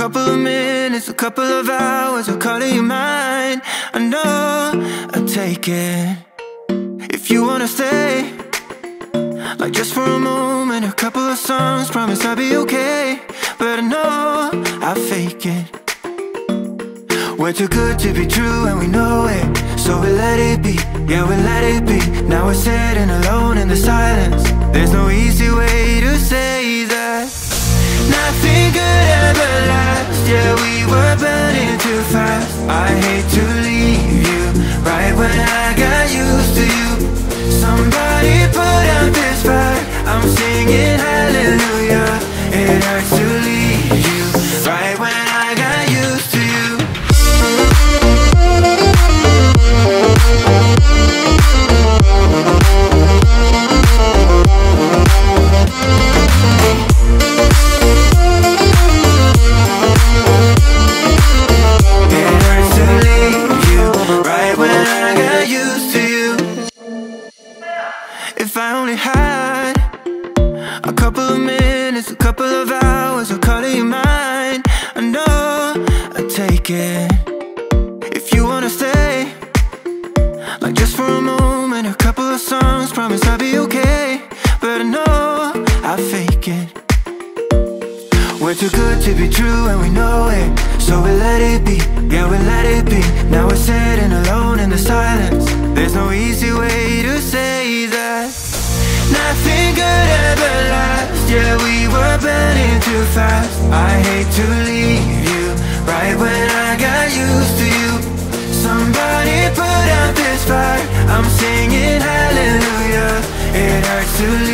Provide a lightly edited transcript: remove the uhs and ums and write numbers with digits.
couple of minutes, a couple of hours, I'll call you mine. I know I'll take it if you wanna stay. Like just for a moment, a couple of songs, promise I'll be okay. But I know I'll fake it. We're too good to be true and we know it, so we let it be, yeah we let it be. Now we're sitting alone in the silence. There's no easy way to say that nothing could ever last. Yeah, we were burning too fast. I hate to leave you right when I got used to you. Somebody put out this fire, I'm singing hallelujah. It hurts to leave you right when I got used to you. If I only had a couple of minutes, a couple of hours, I'll call you mine. I know I'll take it if you wanna stay. Like just for a moment, a couple of songs, promise I'll be okay. But I know I'll fake it. We're too good to be true and we know it, so we let it be, yeah we let it be. Now we're sitting alone in the silence. There's no easy way to say that nothing could ever last. Yeah, we were burning too fast. I hate to leave you right when I got used to you. Somebody put out this fire, I'm singing hallelujah. It hurts to